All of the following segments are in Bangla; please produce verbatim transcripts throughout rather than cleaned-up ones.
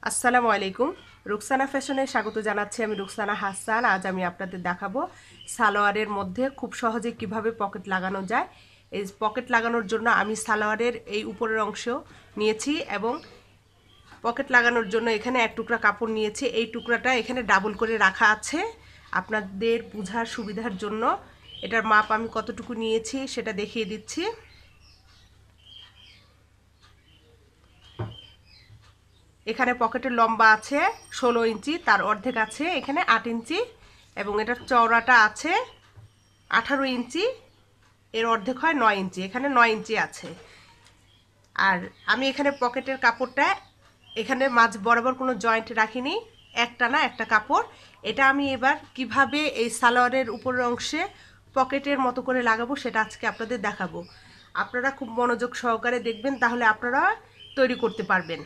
আসসালামু আলাইকুম। রুকসানা ফ্যাশনে স্বাগত জানাচ্ছি। আমি রুকসানা হাসান। আজ আমি আপনাদের দেখাবো সালোয়ারের মধ্যে খুব সহজে কিভাবে পকেট লাগানো যায়। এই পকেট লাগানোর জন্য আমি সালোয়ারের এই উপরের অংশ নিয়েছি এবং পকেট লাগানোর জন্য এখানে এক টুকরা কাপড় নিয়েছি। এই টুকরাটা এখানে ডাবল করে রাখা আছে আপনাদের বোঝার সুবিধার জন্য। এটার মাপ আমি কতটুকু নিয়েছি সেটা দেখিয়ে দিচ্ছি। এখানে পকেটের লম্বা আছে ষোলো ইঞ্চি, তার অর্ধেক আছে এখানে আট ইঞ্চি, এবং এটার চওড়াটা আছে আঠারো ইঞ্চি, এর অর্ধেক হয় নয় ইঞ্চি, এখানে নয় ইঞ্চি আছে। আর আমি এখানে পকেটের কাপড়টা এখানে মাঝ বরাবর কোনো জয়েন্ট রাখিনি, একটা না একটা কাপড়। এটা আমি এবার কিভাবে এই সালোয়ারের উপরের অংশে পকেটের মতো করে লাগাবো সেটা আজকে আপনাদের দেখাবো। আপনারা খুব মনোযোগ সহকারে দেখবেন, তাহলে আপনারা তৈরি করতে পারবেন।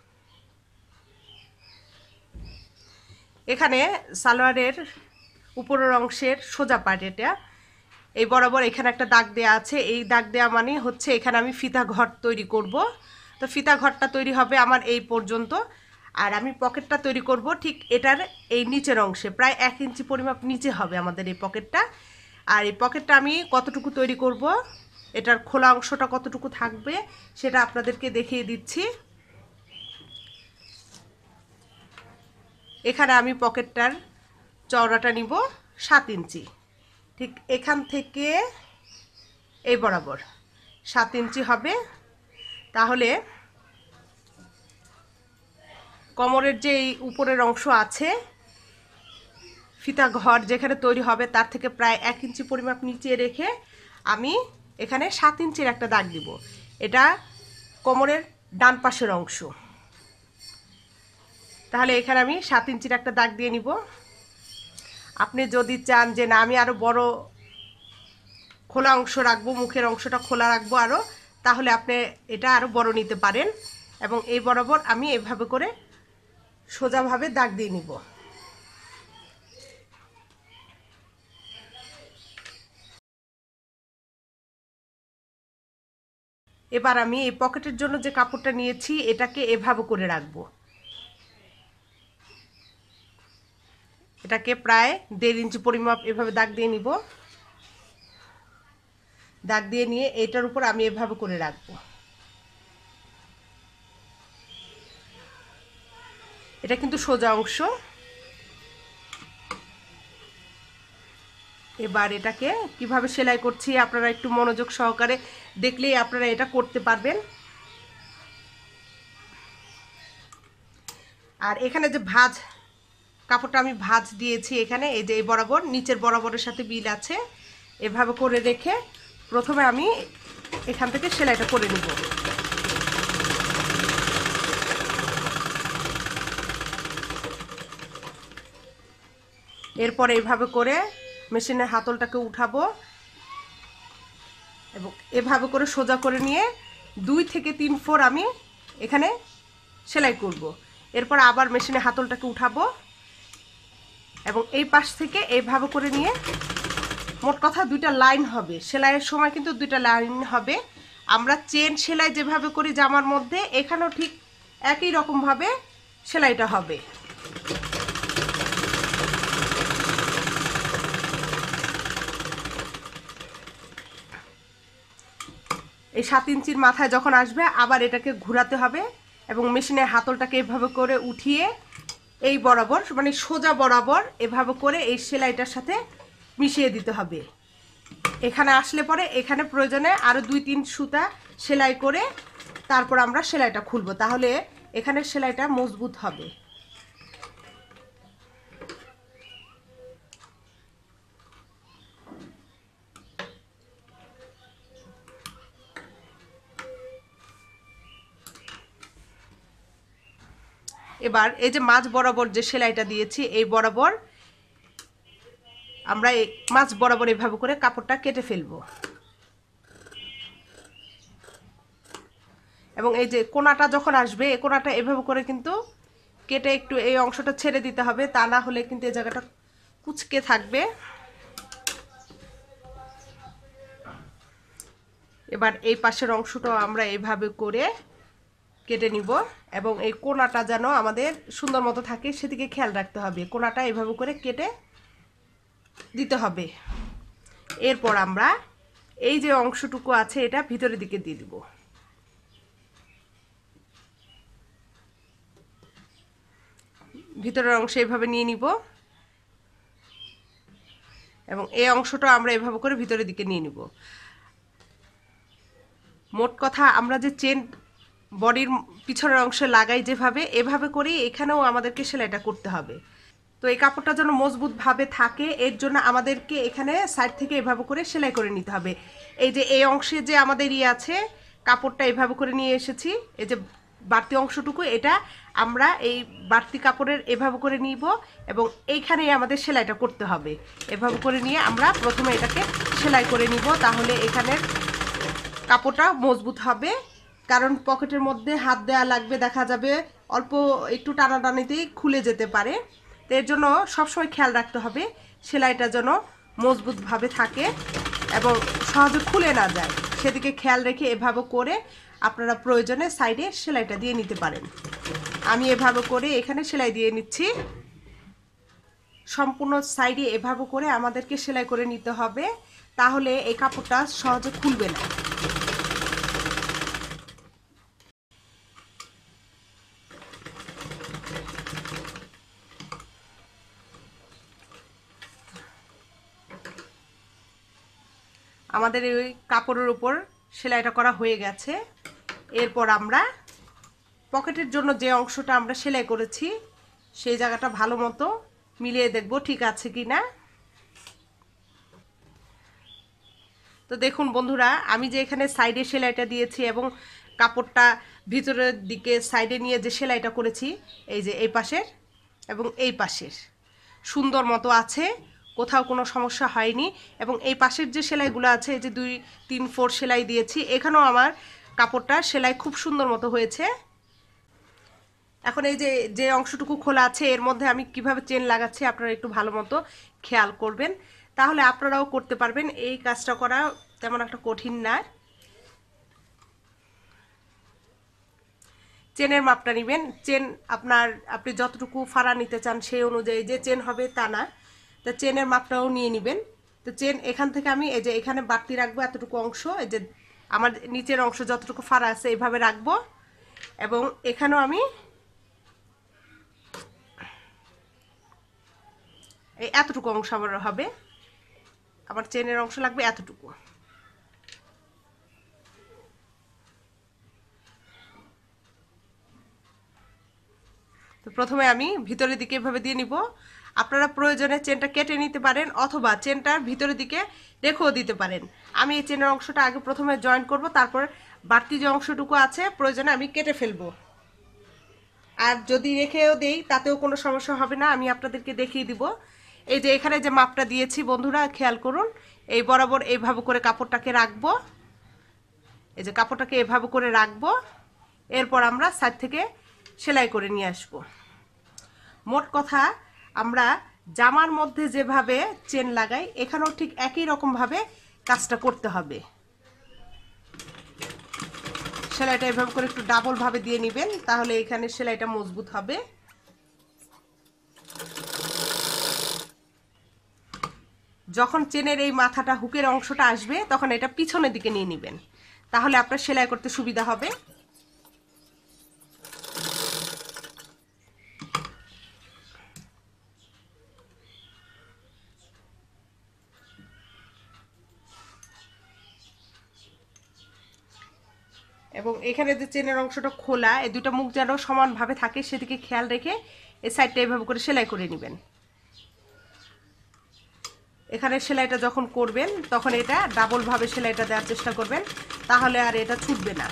এখানে সালোয়ারের উপরের অংশের সোজা পার্ট, এটা এই বরাবর এখানে একটা দাগ দেয়া আছে। এই দাগ দেয়া মানে হচ্ছে এখানে আমি ফিতা ঘর তৈরি করব। তো ফিতা ঘরটা তৈরি হবে আমার এই পর্যন্ত, আর আমি পকেটটা তৈরি করব ঠিক এটার এই নিচের অংশে, প্রায় এক ইঞ্চি পরিমাপ নিচে হবে আমাদের এই পকেটটা। আর এই পকেটটা আমি কতটুকু তৈরি করব, এটার খোলা অংশটা কতটুকু থাকবে সেটা আপনাদেরকে দেখিয়ে দিচ্ছি। এখানে আমি পকেটটার চওড়াটা নিব সাত ইঞ্চি, ঠিক এখান থেকে এই বরাবর সাত ইঞ্চি হবে। তাহলে কোমরের যে এই উপরের অংশ আছে ফিতা ঘর যেখানে তৈরি হবে তার থেকে প্রায় এক ইঞ্চি পরিমাপ নিচে রেখে আমি এখানে সাত ইঞ্চির একটা দাগ দিব। এটা কোমরের ডান পাশের অংশ। তাহলে এখানে আমি সাত ইঞ্চির একটা দাগ দিয়ে নিব। আপনি যদি চান যে না আমি আরও বড় খোলা অংশ রাখবো, মুখের অংশটা খোলা রাখবো আরও, তাহলে আপনি এটা আরও বড় নিতে পারেন। এবং এই বরাবর আমি এভাবে করে সোজাভাবে দাগ দিয়ে নিব। এবার আমি এই পকেটের জন্য যে কাপড়টা নিয়েছি এটাকে এভাবে করে রাখবো। এটাকে প্রায় দেড় ইঞ্চি পরিমাপ এভাবে দাগ দিয়ে নিব। দাগ দিয়ে নিয়ে এটার উপর আমি এভাবে করে রাখবো। এটা কিন্তু সোজা অংশ। এবার এটাকে কিভাবে সেলাই করছি আপনারা একটু মনোযোগ সহকারে দেখলেই আপনারা এটা করতে পারবেন। আর এখানে যে ভাঁজ কাপড়টা আমি ভাঁজ দিয়েছি এখানে, এই যে এই বরাবর নিচের বরাবরের সাথে বিল আছে, এভাবে করে রেখে প্রথমে আমি এখান থেকে সেলাইটা করে নিব। এরপর এইভাবে করে মেশিনের হাতলটাকে উঠাবো এবং এভাবে করে সোজা করে নিয়ে দুই থেকে তিন ফোর আমি এখানে সেলাই করব। এরপর আবার মেশিনে হাতলটাকে উঠাবো এবং এই পাশ থেকে এইভাবে করে নিয়ে মোট কথা দুইটা লাইন হবে। সেলাইয়ের সময় কিন্তু দুইটা লাইন হবে। আমরা চেন সেলাই যেভাবে করি জামার মধ্যে, এখানেও ঠিক একই রকমভাবে সেলাইটা হবে। এই সাত ইঞ্চির মাথায় যখন আসবে আবার এটাকে ঘোরাতে হবে এবং মেশিনের হাতলটাকে এভাবে করে উঠিয়ে এই বরাবর মানে সোজা বরাবর এভাবে করে এই সেলাইটার সাথে মিশিয়ে দিতে হবে। এখানে আসলে পরে এখানে প্রয়োজনে আরও দুই তিন সুতা সেলাই করে তারপর আমরা সেলাইটা খুলবো, তাহলে এখানে সেলাইটা মজবুত হবে। এবার এই যে মাঝ বরাবর যে সেলাইটা দিয়েছি এই বরাবর আমরা এই মাঝ বরাবর এভাবে করে কাপড়টা কেটে ফেলবো এবং এই যে কোনাটা যখন আসবে এই কোনাটা এভাবে করে কিন্তু কেটে একটু এই অংশটা ছেড়ে দিতে হবে, তা না হলে কিন্তু এই জায়গাটা কুচকে থাকবে। এবার এই পাশের অংশটাও আমরা এইভাবে করে কেটে নিব এবং এই কোণাটা যেন আমাদের সুন্দর মতো থাকে সেদিকে খেয়াল রাখতে হবে। কোণাটা এভাবে করে কেটে দিতে হবে। এরপর আমরা এই যে অংশটুকু আছে এটা ভিতরের দিকে দিয়ে দিব। ভিতরের অংশ এভাবে নিয়ে নিব এবং এই অংশটা আমরা এভাবে করে ভিতরের দিকে নিয়ে নিব। মোট কথা আমরা যে চেন বডির পিছনের অংশে লাগাই যেভাবে, এভাবে করেই এখানেও আমাদেরকে সেলাইটা করতে হবে। তো এই কাপড়টা যেন মজবুতভাবে থাকে এর জন্য আমাদেরকে এখানে সাইড থেকে এভাবে করে সেলাই করে নিতে হবে। এই যে এই অংশে যে আমাদের ইয়ে আছে কাপড়টা এভাবে করে নিয়ে এসেছি, এই যে বাড়তি অংশটুকু এটা আমরা এই বাড়তি কাপড়ের এভাবে করে নিব এবং এইখানেই আমাদের সেলাইটা করতে হবে। এভাবে করে নিয়ে আমরা প্রথমে এটাকে সেলাই করে নিব, তাহলে এখানের কাপড়টা মজবুত হবে। কারণ পকেটের মধ্যে হাত দেওয়া লাগবে, দেখা যাবে অল্প একটু টানাটানিতেই খুলে যেতে পারে। তো এর জন্য সবসময় খেয়াল রাখতে হবে সেলাইটা যেন মজবুতভাবে থাকে এবং সহজে খুলে না যায়, সেদিকে খেয়াল রেখে এভাবে করে আপনারা প্রয়োজনে সাইডে সেলাইটা দিয়ে নিতে পারেন। আমি এভাবে করে এখানে সেলাই দিয়ে নিচ্ছি। সম্পূর্ণ সাইডে এভাবে করে আমাদেরকে সেলাই করে নিতে হবে, তাহলে এই কাপড়টা সহজে খুলবে না। আমাদের এই কাপড়ের উপর সেলাইটা করা হয়ে গেছে। এরপর আমরা পকেটের জন্য যে অংশটা আমরা সেলাই করেছি সেই জায়গাটা ভালো মতো মিলিয়ে দেখব ঠিক আছে কি না। তো দেখুন বন্ধুরা, আমি যে এখানে সাইডে সেলাইটা দিয়েছি এবং কাপড়টা ভিতরের দিকে সাইডে নিয়ে যে সেলাইটা করেছি, এই যে এই পাশের এবং এই পাশের সুন্দর মতো আছে, কোথাও কোনো সমস্যা হয়নি। এবং এই পাশের যে সেলাইগুলো আছে, এই যে দুই তিন ফোর সেলাই দিয়েছি, এখানেও আমার কাপড়টা সেলাই খুব সুন্দর মতো হয়েছে। এখন এই যে যে অংশটুকু খোলা আছে এর মধ্যে আমি কিভাবে চেন লাগাচ্ছি আপনারা একটু ভালো মতো খেয়াল করবেন, তাহলে আপনারাও করতে পারবেন। এই কাজটা করা তেমন একটা কঠিন না। চেনের মাপটা নেবেন, চেন আপনার আপনি যতটুকু ফাড়া নিতে চান সেই অনুযায়ী যে চেন হবে তা না, তো চেনের মাপটাও নিয়ে নেবেন। তো চেন এখান থেকে আমি এই যে এখানে বাড়তি রাখবো এতটুকু অংশ, এই যে আমার নিচের অংশ যতটুকু ফাড়া আছে এইভাবে রাখবো এবং এখানেও আমি এই এতটুকু অংশ আমার হবে, আমার চেনের অংশ লাগবে এতটুকু। তো প্রথমে আমি ভিতরের দিকে এভাবে দিয়ে নিব। আপনারা প্রয়োজনে চেনটা কেটে নিতে পারেন অথবা চেনটার ভিতরের দিকে রেখেও দিতে পারেন। আমি এই চেনের অংশটা আগে প্রথমে জয়েন করব, তারপর বাড়তি যে অংশটুকু আছে প্রয়োজনে আমি কেটে ফেলবো। আর যদি রেখেও দেই তাতেও কোনো সমস্যা হবে না, আমি আপনাদেরকে দেখিয়ে দিব। এই যে এখানে যে মাপটা দিয়েছি বন্ধুরা খেয়াল করুন, এই বরাবর এইভাবে করে কাপড়টাকে রাখবো, এই যে কাপড়টাকে এভাবে করে রাখবো। এরপর আমরা সাইড থেকে সেলাই করে নিয়ে আসব। মোট কথা আমরা জামার মধ্যে যেভাবে চেন লাগাই এখানেও ঠিক একই রকমভাবে কাজটা করতে হবে। সেলাইটা এভাবে করে একটু ডাবল ভাবে দিয়ে নেবেন, তাহলে এখানে সেলাইটা মজবুত হবে। যখন চেনের এই মাথাটা হুকের অংশটা আসবে তখন এটা পিছনের দিকে নিয়ে নেবেন, তাহলে আপনার সেলাই করতে সুবিধা হবে। এবং এখানে যে চেনের অংশটা খোলা, এই দুটো মুখ যেন সমানভাবে থাকে সেদিকে খেয়াল রেখে এই সাইডটা এভাবে করে সেলাই করে নেবেন। এখানে সেলাইটা যখন করবেন তখন এটা ডাবল ভাবে সেলাইটা দেওয়ার চেষ্টা করবেন, তাহলে আর এটা ছুটবে না।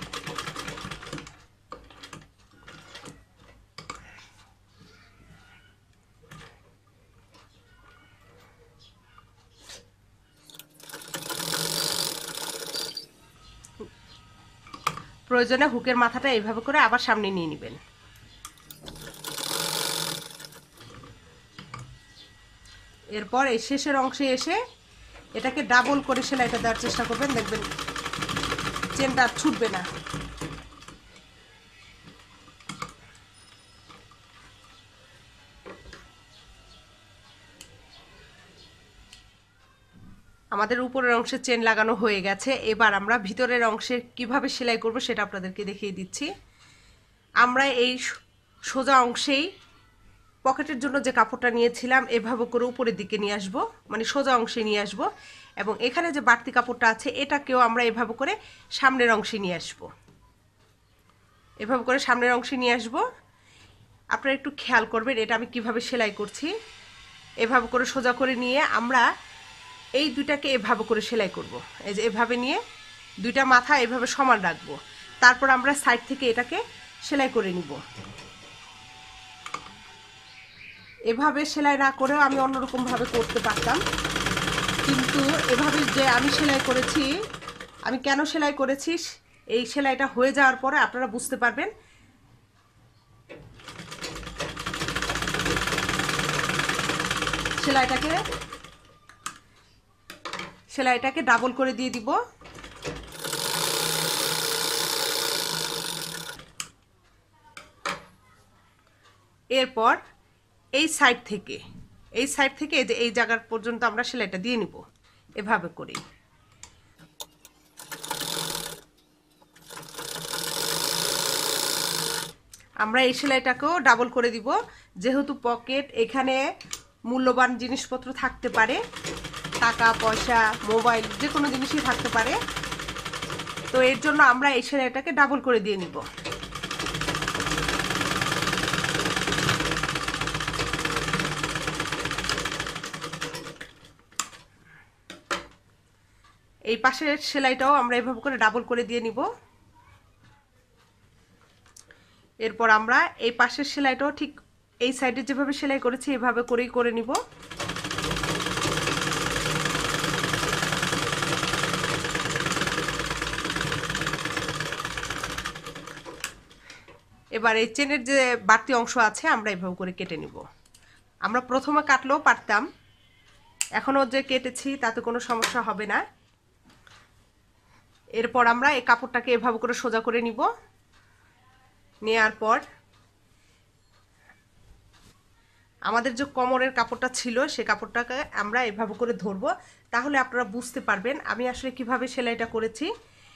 প্রয়োজনে হুকের মাথাটা এইভাবে করে আবার সামনে নিয়ে নেবেন। এরপর এই শেষের অংশে এসে এটাকে ডাবল করে সেলাইটা দেওয়ার চেষ্টা করবেন, দেখবেন চেনটা ছুটবে না। আমাদের উপরের অংশে চেন লাগানো হয়ে গেছে। এবার আমরা ভিতরের অংশে কিভাবে সেলাই করব সেটা আপনাদেরকে দেখিয়ে দিচ্ছি। আমরা এই সোজা অংশেই পকেটের জন্য যে কাপড়টা নিয়েছিলাম এভাবে করে উপরের দিকে নিয়ে আসবো, মানে সোজা অংশে নিয়ে আসবো, এবং এখানে যে বাড়তি কাপড়টা আছে এটাকেও আমরা এভাবে করে সামনের অংশে নিয়ে আসবো। এভাবে করে সামনের অংশে নিয়ে আসবো। আপনারা একটু খেয়াল করবেন এটা আমি কিভাবে সেলাই করছি। এভাবে করে সোজা করে নিয়ে আমরা এই দুইটাকে এভাবে করে সেলাই করব। এই যে এভাবে নিয়ে দুইটা মাথা এভাবে সমান রাখবো, তারপর আমরা সাইড থেকে এটাকে সেলাই করে নিব। এভাবে সেলাই না করেও আমি অন্যরকমভাবে করতে পারতাম, কিন্তু এভাবে যে আমি সেলাই করেছি, আমি কেন সেলাই করেছি এই সেলাইটা হয়ে যাওয়ার পরে আপনারা বুঝতে পারবেন। সেলাইটাকে সেলাইটাকে ডাবল করে দিয়ে দিব। এরপর এই সাইড থেকে এই সাইড থেকে এই যে এই জায়গা পর্যন্ত আমরা সেলাইটা দিয়ে নিব এভাবে করে। আমরা এই সেলাইটাকেও ডাবল করে দিব, যেহেতু পকেট এখানে মূল্যবান জিনিসপত্র থাকতে পারে, টাকা পয়সা মোবাইল যে কোনো জিনিসই থাকতে পারে, তো এর জন্য আমরা এই সেলাইটাকে ডাবল করে দিয়ে নিব। এই পাশের সেলাইটাও আমরা এভাবে করে ডাবল করে দিয়ে নিব। এরপর আমরা এই পাশের সেলাইটাও ঠিক এই সাইডে যেভাবে সেলাই করেছি এভাবে করেই করে নিব। এবার এই চেনের যে বাড়তি অংশ আছে আমরা এভাবে করে কেটে নিব। আমরা প্রথমে কাটলেও পারতাম, এখনও যে কেটেছি তাতে কোনো সমস্যা হবে না। এরপর আমরা এই কাপড়টাকে এভাবে করে সোজা করে নিব। নেয়ার পর আমাদের যে কোমরের কাপড়টা ছিল সে কাপড়টাকে আমরা এভাবে করে ধরবো, তাহলে আপনারা বুঝতে পারবেন আমি আসলে কিভাবে সেলাইটা করেছি।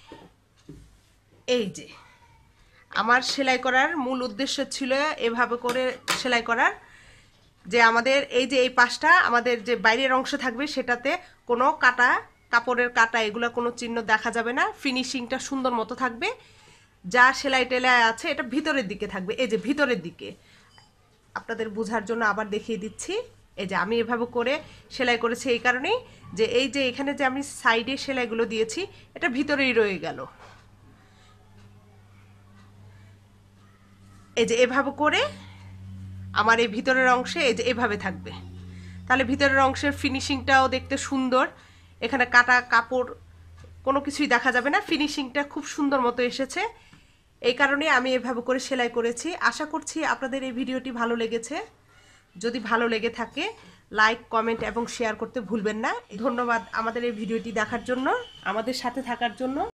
এই যে আমার সেলাই করার মূল উদ্দেশ্য ছিল এভাবে করে সেলাই করার, যে আমাদের এই যে এই পাশটা আমাদের যে বাইরের অংশ থাকবে সেটাতে কোনো কাটা কাপড়ের কাটা এগুলো কোনো চিহ্ন দেখা যাবে না, ফিনিশিংটা সুন্দর মতো থাকবে। যা সেলাই টেলাই আছে এটা ভিতরের দিকে থাকবে, এই যে ভিতরের দিকে। আপনাদের বোঝার জন্য আবার দেখিয়ে দিচ্ছি। এই যে আমি এভাবে করে সেলাই করেছি এই কারণেই যে এই যে এখানে যে আমি সাইডে সেলাইগুলো দিয়েছি এটা ভিতরেই রয়ে গেল। এই যে এভাবে করে আমার এই ভিতরের অংশে এই যে এভাবে থাকবে, তাহলে ভিতরের অংশের ফিনিশিংটাও দেখতে সুন্দর, এখানে কাটা কাপড় কোনো কিছুই দেখা যাবে না, ফিনিশিংটা খুব সুন্দর মতো এসেছে। এই কারণে আমি এভাবে করে সেলাই করেছি। আশা করছি আপনাদের এই ভিডিওটি ভালো লেগেছে। যদি ভালো লেগে থাকে লাইক কমেন্ট এবং শেয়ার করতে ভুলবেন না। ধন্যবাদ আমাদের এই ভিডিওটি দেখার জন্য, আমাদের সাথে থাকার জন্য।